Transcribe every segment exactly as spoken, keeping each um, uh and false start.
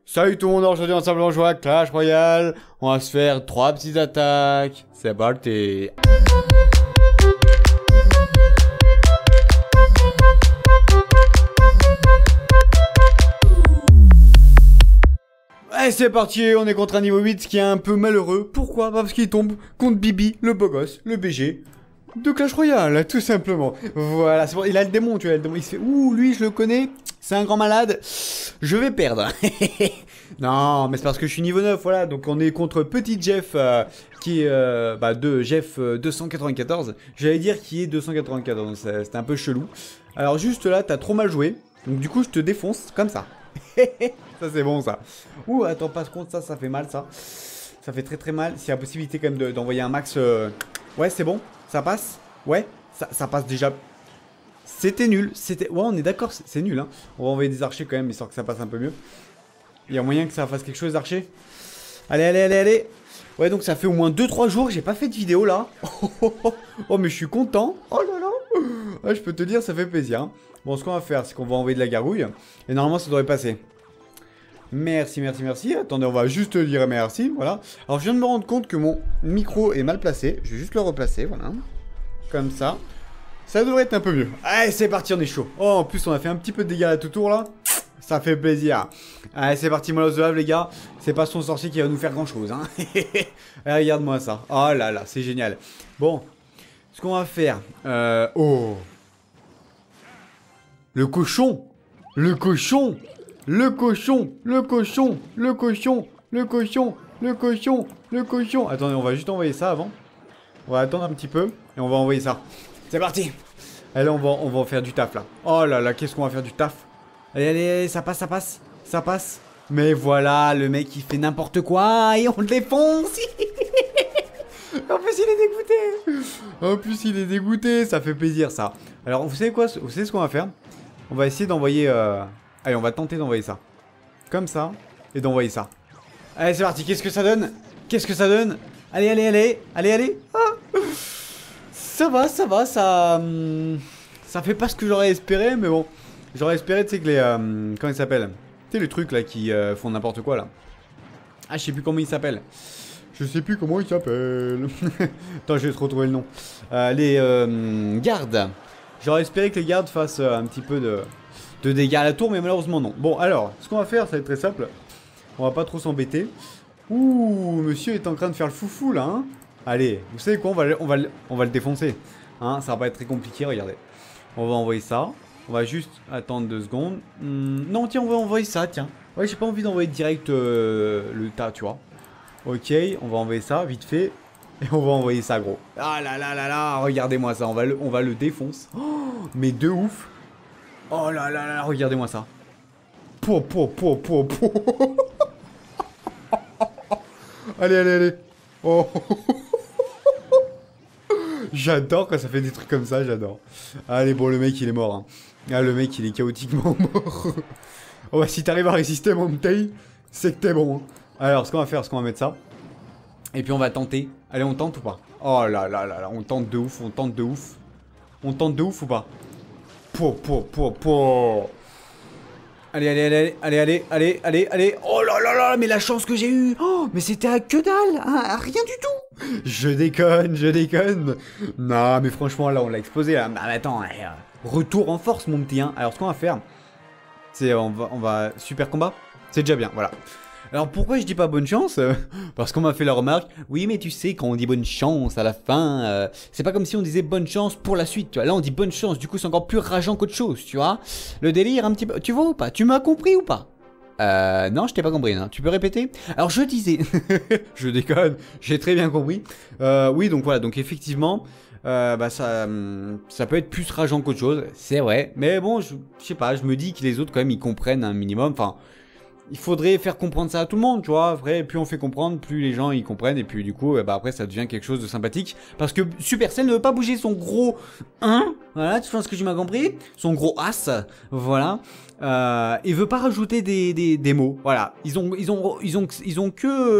Salut tout le monde, aujourd'hui ensemble on joue à Clash Royale. On va se faire trois petites attaques. C'est parti. Allez c'est parti, on est contre un niveau huit qui est un peu malheureux. Pourquoi? Bah parce qu'il tombe contre Bibi, le beau gosse, le B G de Clash Royale, tout simplement. Voilà, c'est bon, il a le démon, tu vois, le démon, il se fait, ouh, lui je le connais, c'est un grand malade, je vais perdre. Non, mais c'est parce que je suis niveau neuf, voilà, donc on est contre Petit Jeff, euh, qui est, euh, bah, de Jeff euh, deux cent quatre-vingt-quatorze, j'allais dire qui est deux cent quatre-vingt-quatorze, c'était un peu chelou. Alors juste là, t'as trop mal joué, donc du coup je te défonce, comme ça. Ça c'est bon ça. Ouh, attends, passe contre ça, ça fait mal ça. Ça fait très très mal, s'il y a possibilité quand même d'envoyer un max... Euh... Ouais, c'est bon. Ça passe? Ouais, ça, ça passe déjà. C'était nul. C'était. Ouais, on est d'accord, c'est nul. Hein. On va envoyer des archers quand même, histoire que ça passe un peu mieux. Il y a moyen que ça fasse quelque chose, archers. Allez, allez, allez, allez. Ouais, donc ça fait au moins deux trois jours que j'ai pas fait de vidéo là. Oh, mais je suis content. Oh là là. Ouais, je peux te dire, ça fait plaisir. Hein. Bon, ce qu'on va faire, c'est qu'on va envoyer de la garouille. Et normalement, ça devrait passer. Merci, merci, merci. Attendez, on va juste dire merci, voilà. Alors, je viens de me rendre compte que mon micro est mal placé. Je vais juste le replacer, voilà. Comme ça. Ça devrait être un peu mieux. Allez, c'est parti, on est chaud. Oh, en plus, on a fait un petit peu de dégâts là tout tour, là. Ça fait plaisir. Allez, c'est parti, Molos de Lave, les gars. C'est pas son sorcier qui va nous faire grand-chose, hein. Regarde-moi ça. Oh là là, c'est génial. Bon, ce qu'on va faire... Euh... Oh. Le cochon. Le cochon. Le cochon, le cochon, le cochon, le cochon, le cochon, le cochon. Attendez, on va juste envoyer ça avant. On va attendre un petit peu et on va envoyer ça. C'est parti. Allez, on va, on va faire du taf là. Oh là là, qu'est-ce qu'on va faire du taf. Allez, allez, allez, ça passe, ça passe, ça passe. Mais voilà, le mec il fait n'importe quoi et on le défonce. En plus il est dégoûté. En plus il est dégoûté, ça fait plaisir ça. Alors vous savez quoi, vous savez ce qu'on va faire? On va essayer d'envoyer... Euh... Allez, on va tenter d'envoyer ça. Comme ça. Et d'envoyer ça. Allez, c'est parti. Qu'est-ce que ça donne? Qu'est-ce que ça donne? Allez, allez, allez. Allez, allez. Ah. Ça va, ça va. Ça... Hum, ça fait pas ce que j'aurais espéré, mais bon. J'aurais espéré, tu sais, que les... Euh, comment ils s'appellent? Tu sais, les trucs, là, qui euh, font n'importe quoi, là. Ah, je sais plus comment ils s'appellent. Je sais plus comment ils s'appellent. Attends, je vais te retrouver le nom. Euh, les euh, gardes. J'aurais espéré que les gardes fassent euh, un petit peu de... de dégâts à la tour, mais malheureusement non. Bon, alors, ce qu'on va faire, ça va être très simple. On va pas trop s'embêter. Ouh, monsieur est en train de faire le foufou, là, hein. Allez, vous savez quoi, on va, on va, on va le défoncer. Hein, ça va pas être très compliqué, regardez. On va envoyer ça. On va juste attendre deux secondes. Hum, non, tiens, on va envoyer ça, tiens. Ouais, j'ai pas envie d'envoyer direct euh, le tas, tu vois. Ok, on va envoyer ça, vite fait. Et on va envoyer ça, gros. Ah là là là là, regardez-moi ça, on va le, on va le défoncer. Oh, mais de ouf. Oh là là là, regardez-moi ça. Po, po, po, po, po. Allez, allez, allez. Oh. J'adore quand ça fait des trucs comme ça, j'adore. Allez, bon, le mec, il est mort. Hein. Ah, le mec, il est chaotiquement mort. Oh, bah, si t'arrives à résister, mon taille, c'est que t'es bon. Hein. Alors, ce qu'on va faire, c'est qu'on va mettre ça. Et puis, on va tenter. Allez, on tente ou pas? Oh là là là là, on tente de ouf, on tente de ouf. On tente de ouf ou pas? Po, po, po, po. Allez, allez, allez, allez, allez, allez, allez, allez. Oh là là là, mais la chance que j'ai eue. Oh, mais c'était à que dalle, hein, à rien du tout. Je déconne, je déconne. Non, mais franchement, là, on l'a explosé. Là. Ah, mais attends, eh, retour en force, mon petit. Hein. Alors, ce qu'on va faire, c'est on va, on va... Super combat. C'est déjà bien, voilà. Alors pourquoi je dis pas bonne chance? Parce qu'on m'a fait la remarque, oui mais tu sais quand on dit bonne chance à la fin, euh, c'est pas comme si on disait bonne chance pour la suite, tu vois. Là on dit bonne chance, du coup c'est encore plus rageant qu'autre chose, tu vois. Le délire un petit peu, tu vois ou pas? Tu m'as compris ou pas? Euh, non je t'ai pas compris, hein. Tu peux répéter? Alors je disais, je déconne, j'ai très bien compris. Euh, oui donc voilà, donc effectivement... Euh, bah ça, ça peut être plus rageant qu'autre chose, c'est vrai. Mais bon, je, je sais pas, je me dis que les autres quand même ils comprennent un minimum, enfin... Il faudrait faire comprendre ça à tout le monde, tu vois. Après, plus on fait comprendre, plus les gens ils comprennent. Et puis du coup, bah, après ça devient quelque chose de sympathique. Parce que Supercell ne veut pas bouger son gros un. Voilà, tu penses que tu m'as compris? Son gros as, voilà. Euh, il veut pas rajouter des, des, des mots. Voilà, ils ont, ils ont, ils ont, ils ont que...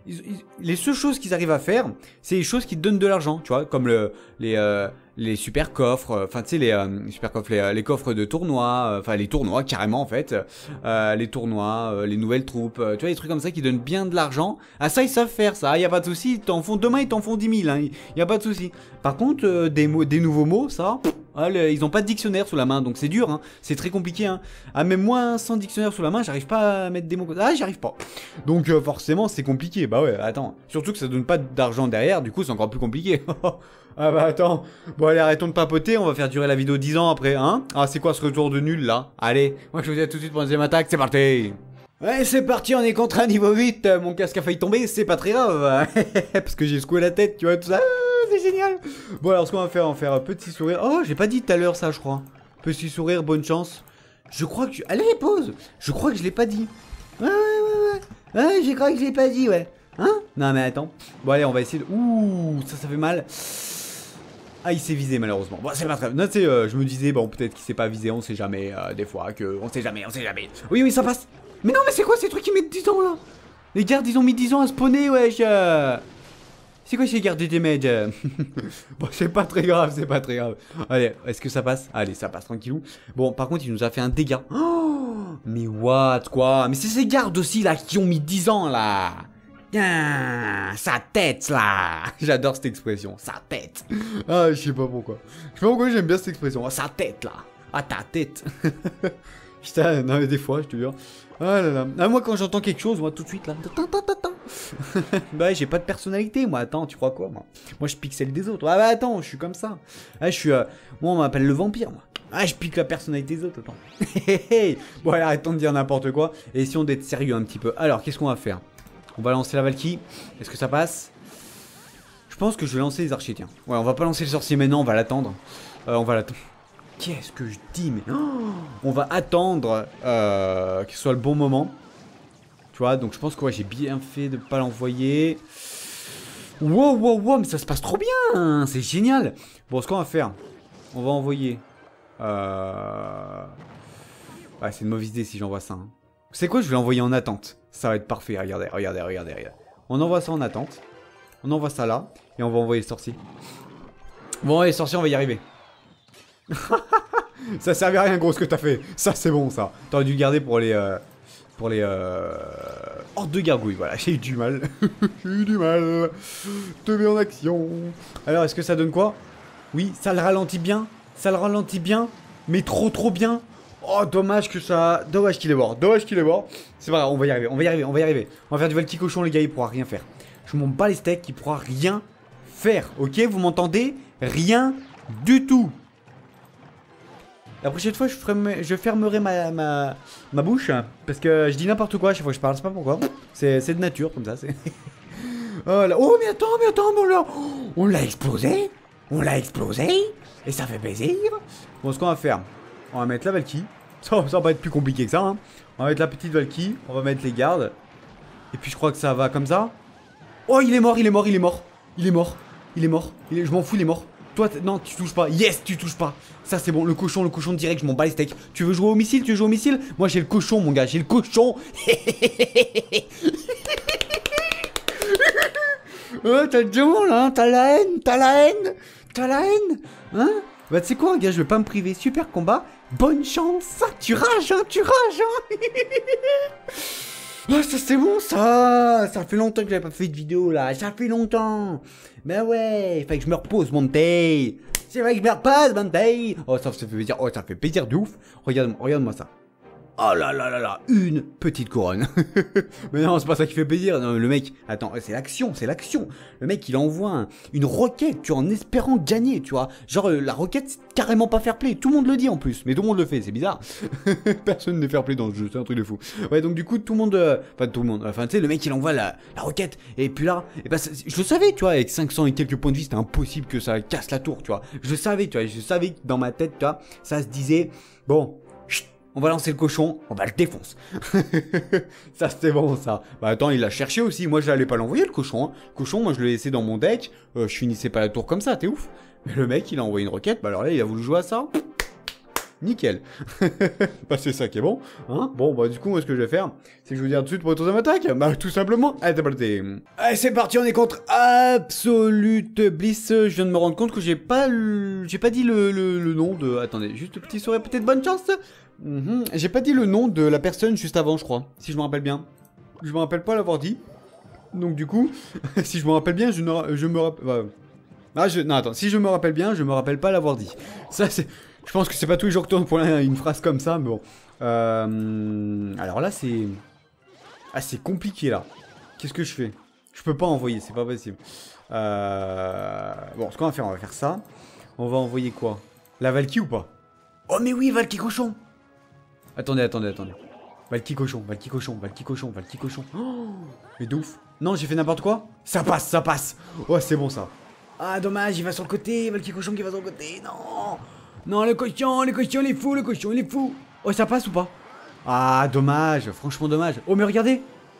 ils, ils, les seules choses qu'ils arrivent à faire, c'est les choses qui te donnent de l'argent, tu vois, comme le, les, euh, les super coffres, enfin tu sais les, euh, les super coffres, les, les coffres de tournois, enfin euh, les tournois carrément en fait, euh, les tournois, euh, les nouvelles troupes, euh, tu vois, les trucs comme ça qui donnent bien de l'argent. Ah ça ils savent faire ça, y a pas de souci, ils t'en font demain, ils t'en font dix mille, hein, y a pas de souci. Par contre euh, des mots, des nouveaux mots, ça. Ah, le, ils ont pas de dictionnaire sous la main, donc c'est dur, hein. C'est très compliqué. Hein. Ah, même moi, sans dictionnaire sous la main, j'arrive pas à mettre des mots. Ah, j'y arrive pas. Donc euh, forcément, c'est compliqué. Bah ouais, attends. Surtout que ça donne pas d'argent derrière, du coup, c'est encore plus compliqué. Ah bah attends. Bon, allez, arrêtons de papoter, on va faire durer la vidéo dix ans après, hein. Ah, c'est quoi ce retour de nul là? Allez, moi je vous dis à tout de suite pour la deuxième attaque, c'est parti. Ouais, c'est parti, on est contre un niveau huit. Mon casque a failli tomber, c'est pas très grave. Parce que j'ai secoué la tête, tu vois, tout ça. C'est génial. Bon alors ce qu'on va faire, on va faire un petit sourire. Oh j'ai pas dit tout à l'heure ça je crois. Petit sourire, bonne chance. Je crois que tu... Allez pause. Je crois que je l'ai pas dit. Ouais ouais ouais ouais. Ouais je crois que je l'ai pas dit ouais. Hein? Non mais attends. Bon allez on va essayer de... Ouh ça ça fait mal. Ah il s'est visé malheureusement. Bon c'est pas très... Non tu sais euh, je me disais bon peut-être qu'il s'est pas visé. On sait jamais euh, des fois que... On sait jamais, on sait jamais. Oui oui ça passe. Mais non mais c'est quoi ces trucs qui mettent dix ans là? Les gardes ils ont mis dix ans à spawner wesh. euh... C'est quoi ces gardes des damage? Bon, c'est pas très grave, c'est pas très grave. Allez, est-ce que ça passe? Allez, ça passe tranquillou. Bon, par contre, il nous a fait un dégât. Oh, mais what, quoi? Mais c'est ces gardes aussi, là, qui ont mis dix ans, là. Ah, sa tête, là. J'adore cette expression, sa tête. Ah, je sais pas pourquoi. Je sais pas pourquoi j'aime bien cette expression. Ah, sa tête, là. Ah, ta tête. Putain, non, mais des fois, je te jure. Ah là là. Ah, moi, quand j'entends quelque chose, moi, tout de suite, là. Bah j'ai pas de personnalité moi, attends tu crois quoi moi? Moi je pixel des autres, ah bah attends je suis comme ça. Ah je suis, euh... moi on m'appelle le vampire moi. Ah je pique la personnalité des autres, attends. Bon allez arrêtons de dire n'importe quoi et essayons d'être sérieux un petit peu. Alors qu'est-ce qu'on va faire? On va lancer la Valkyrie, est-ce que ça passe? Je pense que je vais lancer les archers tiens. Ouais on va pas lancer le sorcier maintenant, on va l'attendre. euh, On va l'attendre. Qu'est-ce que je dis mais oh on va attendre euh, que ce soit le bon moment. Tu vois, donc je pense que ouais, j'ai bien fait de pas l'envoyer. Wow, wow, wow, mais ça se passe trop bien, hein, c'est génial. Bon, ce qu'on va faire, on va envoyer... Euh... Ouais, c'est une mauvaise idée si j'envoie ça. Hein. C'est quoi, je vais l'envoyer en attente. Ça va être parfait, regardez, regardez, regardez, regardez. On envoie ça en attente. On envoie ça là, et on va envoyer le sorcier. Bon, les sorciers, on va y arriver. Ça servait à rien, gros, ce que t'as fait. Ça, c'est bon, ça. T'aurais dû le garder pour les... Euh... Pour les euh... hordes de gargouilles, voilà, j'ai eu du mal. J'ai eu du mal. Te mets en action. Alors, est-ce que ça donne quoi? Oui, ça le ralentit bien. Ça le ralentit bien. Mais trop trop bien. Oh, dommage que ça... Dommage qu'il est mort. Dommage qu'il est mort. C'est pas grave, on va y arriver, on va y arriver, on va y arriver. On va faire du Valky cochon, les gars, il pourra rien faire. Je m'en bats les steaks, il pourra rien faire. Ok, vous m'entendez? Rien du tout. La prochaine fois, je, ferai, je fermerai ma, ma, ma bouche. Parce que je dis n'importe quoi à chaque fois que je parle. Je sais pas pourquoi. C'est de nature, comme ça. Oh, là. Oh, mais attends, mais attends. Mais on l'a on l'a explosé. On l'a explosé. Et ça fait plaisir. Bon, ce qu'on va faire, on va mettre la Valky. Ça, ça va pas être plus compliqué que ça. Hein. On va mettre la petite Valky. On va mettre les gardes. Et puis, je crois que ça va comme ça. Oh, il est mort, il est mort, il est mort. Il est mort. Il est mort. Il est... Je m'en fous, il est mort. Toi, non, tu touches pas. Yes, tu touches pas. Ça, c'est bon. Le cochon, le cochon direct, je m'en bats les steaks. Tu veux jouer au missile? Tu veux jouer au missile? Moi, j'ai le cochon, mon gars. J'ai le cochon. Oh, t'as le démon, là. Hein, t'as la haine. T'as la haine. T'as la haine. Hein? Bah, tu sais quoi, gars, je vais pas me priver. Super combat. Bonne chance. Ça, tu rages, hein. Tu rages, hein. Oh, ça c'est bon ça. Ça fait longtemps que j'avais pas fait de vidéo là. Ça fait longtemps. Mais ouais, il fallait que je me repose, Monté. C'est vrai que je me repose, Monté. Oh, ça, ça fait plaisir. Oh, ça fait plaisir de ouf. Regarde-moi, regarde-moi ça. Oh là là là là, une petite couronne. Mais non, c'est pas ça qui fait plaisir. Non, le mec, attends, c'est l'action, c'est l'action. Le mec, il envoie un, une roquette, tu vois, en espérant gagner, tu vois. Genre, la roquette, c'est carrément pas fair play. Tout le monde le dit en plus, mais tout le monde le fait, c'est bizarre. Personne n'est fair play dans le jeu, c'est un truc de fou. Ouais, donc du coup, tout le monde, euh, enfin tout le monde, enfin tu sais, le mec, il envoie la, la roquette, et puis là, et ben, je le savais, tu vois, avec cinq cents et quelques points de vie, c'était impossible que ça casse la tour, tu vois. Je le savais, tu vois, je savais que dans ma tête, tu vois, ça se disait, bon. On va lancer le cochon, on va le défoncer. Ça, c'était bon, ça. Bah attends, il l'a cherché aussi. Moi, je n'allais pas l'envoyer, le cochon. Hein. Le cochon, moi, je l'ai laissé dans mon deck. Euh, je finissais pas la tour comme ça, t'es ouf. Mais le mec, il a envoyé une requête. Bah alors là, il a voulu jouer à ça. Nickel. Bah c'est ça qui est bon. Hein, bon, bah du coup, moi ce que je vais faire, c'est que je vais vous dire tout de suite pour retour à mon attaque. Bah tout simplement, allez, t'es Allez, c'est parti, on est contre Absolute Bliss. Je viens de me rendre compte que j'ai pas le... j'ai pas dit le, le, le nom de... Attendez, juste petit sourire, peut-être bonne chance. Mm-hmm. J'ai pas dit le nom de la personne juste avant, je crois, si je me rappelle bien. Je me rappelle pas l'avoir dit. Donc du coup, si je me rappelle bien, je, ne... je me rappelle... Bah... Ah, je... Non, attends, si je me rappelle bien, je me rappelle pas l'avoir dit. Ça, c'est... Je pense que c'est pas tous les jours que tu pour une phrase comme ça, mais bon. Euh... Alors là, c'est... Ah, c'est compliqué, là. Qu'est-ce que je fais? Je peux pas envoyer, c'est pas possible. Euh... Bon, ce qu'on va faire, on va faire ça. On va envoyer quoi? La Valky ou pas? Oh, mais oui, Valky cochon! Attendez, attendez, attendez. Valky cochon, Valky cochon, Valky cochon, Valky cochon. Oh, mais de ouf. Non, j'ai fait n'importe quoi? Ça passe, ça passe. Oh, c'est bon, ça. Ah, dommage, il va sur le côté. Valky cochon qui va sur le côté. Non! Non, le cochon, le cochon, il est fou, le cochon, il est fou. Oh, ça passe ou pas? Ah, dommage, franchement dommage. Oh, mais regardez.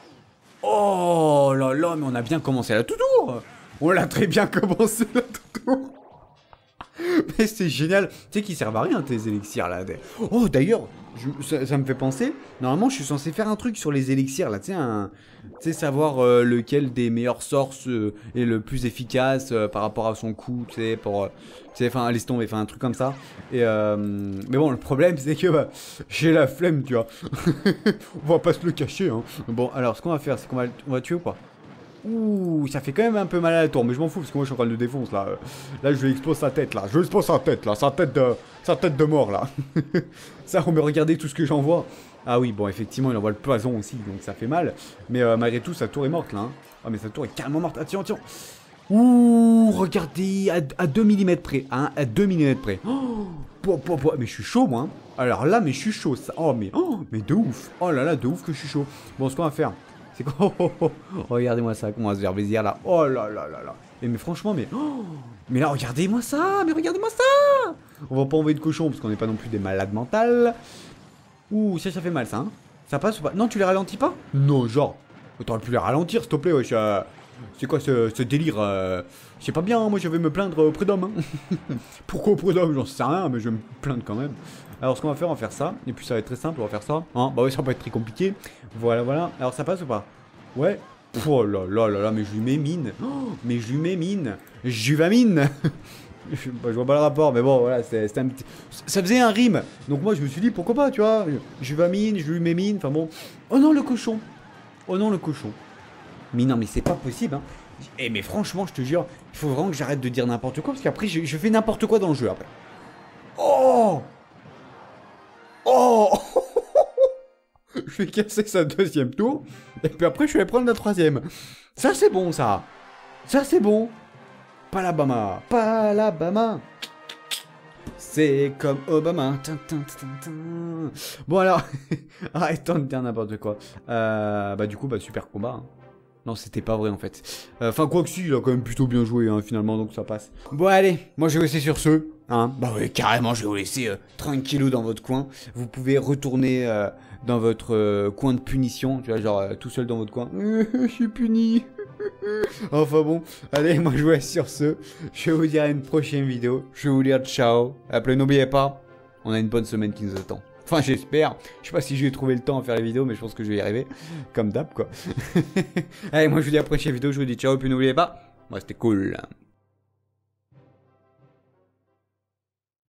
Oh là là, mais on a bien commencé là tout tour. On l'a très bien commencé là tout tour. Mais c'est génial. Tu sais qu'ils servent à rien, tes élixirs là. Oh, d'ailleurs, ça, ça me fait penser. Normalement, je suis censé faire un truc sur les élixirs là. Tu sais, un... tu sais, savoir euh, lequel des meilleurs sorts euh, est le plus efficace euh, par rapport à son coup. Tu sais, pour. Euh, tu sais, enfin, laisse tomber, enfin, un truc comme ça. Et euh... Mais bon, le problème, c'est que bah, j'ai la flemme, tu vois. On va pas se le cacher, hein. Bon, alors, ce qu'on va faire, c'est qu'on va, on va tuer ou pas? Ouh, ça fait quand même un peu mal à la tour, mais je m'en fous parce que moi je suis en train de le défoncer là. Là je lui expose sa tête là, je lui expose sa tête là, sa tête de, sa tête de mort là. Ça, on me regardez tout ce que j'envoie. Ah oui, bon effectivement il envoie le poison aussi, donc ça fait mal. Mais euh, malgré tout sa tour est morte là. Hein. Ah mais sa tour est carrément morte, attention, attention. Ouh, regardez, à, à deux millimètres près, hein, à deux millimètres près. Oh, po, po, po. Mais je suis chaud moi. Hein. Alors là, mais je suis chaud, ça. Oh mais, oh, mais de ouf. Oh là là, de ouf que je suis chaud. Bon, ce qu'on va faire. C'est quoi? Oh, oh, oh. Regardez-moi ça, comment on va se faire plaisir là. Oh là là là là. Et mais franchement, mais. Oh, mais là, regardez-moi ça. Mais regardez-moi ça. On va pas envoyer de cochon parce qu'on n'est pas non plus des malades mentales. Ouh, ça, ça fait mal ça. Hein. Ça passe ou pas? Non, tu les ralentis pas? Non, genre. T'aurais pu les ralentir, s'il te plaît, wesh. Euh... C'est quoi ce, ce délire euh... C'est pas bien, hein, moi je vais me plaindre au prud'homme. Hein. Pourquoi au prud'homme? J'en sais rien, mais je vais me plaindre quand même. Alors ce qu'on va faire, on va faire ça. Et puis ça va être très simple, on va faire ça. Hein, bah oui, ça va pas être très compliqué. Voilà, voilà. Alors ça passe ou pas? Ouais. Oh là là là là, mais je lui mets mine. Oh, mais je lui mets mine. Juvamine. je, bah, je vois pas le rapport, mais bon, voilà, c'est un petit... Ça faisait un rime. Donc moi je me suis dit, pourquoi pas, tu vois. Juvamine, je lui mets mine, enfin bon. Oh non, le cochon. Oh non, le cochon. Mais non, mais c'est pas possible, hein. Eh, mais franchement, je te jure, il faut vraiment que j'arrête de dire n'importe quoi, parce qu'après, je, je fais n'importe quoi dans le jeu, après. Oh! Oh! Je vais casser sa deuxième tour, et puis après, je vais prendre la troisième. Ça, c'est bon, ça. Ça, c'est bon. Palabama. Palabama. C'est comme Obama. Bon, alors, arrêtons de dire n'importe quoi. Euh, bah, du coup, bah, super combat, hein. Non, c'était pas vrai en fait. Enfin, euh, quoi que si, il a quand même plutôt bien joué hein, finalement, donc ça passe. Bon, allez, moi je vais vous laisser sur ce. Hein. Bah oui, carrément, je vais vous laisser euh, tranquillou dans votre coin. Vous pouvez retourner euh, dans votre euh, coin de punition, tu vois, genre euh, tout seul dans votre coin. Je suis puni. Enfin bon, allez, moi je vous laisse sur ce. Je vais vous dire à une prochaine vidéo. Je vais vous dire ciao. Après, n'oubliez pas, on a une bonne semaine qui nous attend. Enfin, j'espère. Je sais pas si je vais trouver le temps à faire la vidéo, mais je pense que je vais y arriver. Comme d'hab, quoi. Allez, moi, je vous dis à la prochaine vidéo. Je vous dis ciao, et puis n'oubliez pas, moi, c'était cool.